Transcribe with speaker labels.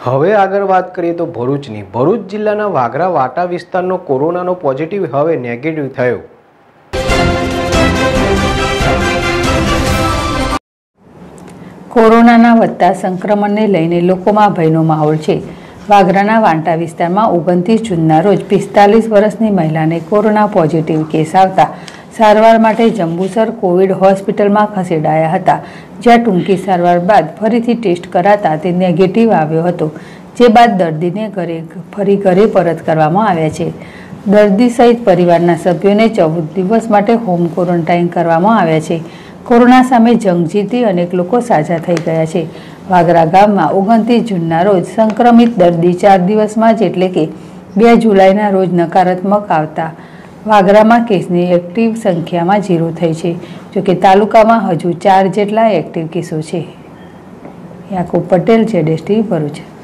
Speaker 1: હવે આગળ વાત કરીએ તો ભરૂચની ભરૂચ જિલ્લાના વાગરા વાટા વિસ્તારનો કોરોનાનો પોઝિટિવ હવે નેગેટિવ થયો।
Speaker 2: કોરોનાના વધતા સંક્રમણને લઈને લોકોમાં ભયનો માહોલ છે। વાગરાના વાંટા વિસ્તારમાં 29 જૂનના રોજ 45 વર્ષની મહિલાને કોરોના પોઝિટિવ કેસ આવતા સારવાર માટે જંબુસર કોવિડ હોસ્પિટલમાં ખસેડાયા હતા, જ્યાં ટૂંકી સારવાર બાદ ફરીથી ટેસ્ટ કરાતા તે નેગેટિવ આવ્યો હતો, જે બાદ દર્દીને ફરી ઘરે પરત કરવામાં આવ્યા છે। દર્દી સહિત પરિવારના સભ્યોને 14 દિવસ માટે હોમ ક્વોરન્ટાઇન કરવામાં આવ્યા છે। કોરોના સામે જંગ જીતી અનેક લોકો સાજા થઈ ગયા છે। વાગરા ગામમાં 29 જૂનના રોજ સંક્રમિત દર્દી 4 દિવસમાં જ એટલે કે 2 જુલાઈના રોજ નકારાત્મક આવતા વાગરામાં કેસની એક્ટિવ સંખ્યામાં 0 થઈ છે, જોકે તાલુકામાં હજુ 4 જેટલા એક્ટિવ કેસો છે। યાકુબ પટેલ, ZSTV ભરૂચ।